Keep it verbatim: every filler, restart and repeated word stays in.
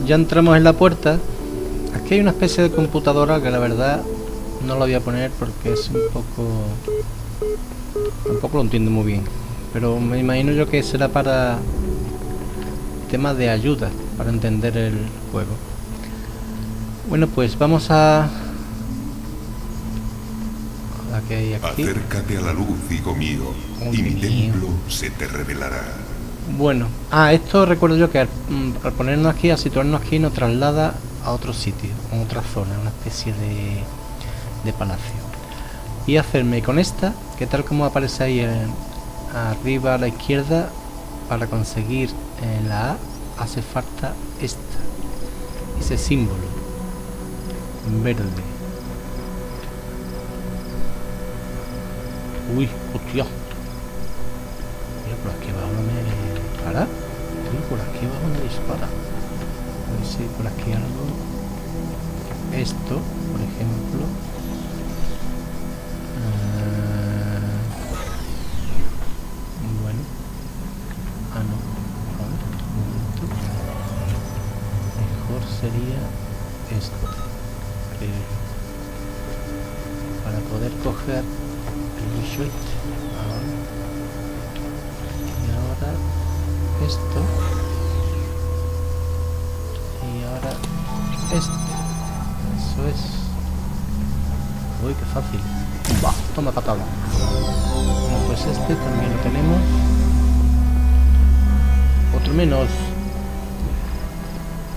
ya entramos en la puerta. Aquí hay una especie de computadora que la verdad no la voy a poner porque es un poco... Tampoco lo entiendo muy bien. Pero me imagino yo que será para temas de ayuda, para entender el juego. Bueno, pues vamos a... La que hay aquí. Acércate a la luz, hijo mío, Oh, y mi mío. templo se te revelará. Bueno, ah, esto recuerdo yo que al, mm, al ponernos aquí, al situarnos aquí, nos traslada a otro sitio, a otra zona, una especie de, de palacio. Y hacerme con esta, que tal como aparece ahí en, arriba a la izquierda, para conseguir eh, la A, hace falta esta, ese símbolo verde. Uy, hostia. Mira, por aquí abajo no me dispara. Tío, por aquí abajo no me dispara. A ver si por aquí algo. Esto, por ejemplo. Uh, bueno. Ah, no. A ver, un momento. Mejor sería esto. Creo yo. Para poder coger el bicho este. Ahora. Y ahora esto. Y ahora este. Eso es. Uy, qué fácil. Va, toma patada. Bueno, pues este también lo tenemos. Otro menos.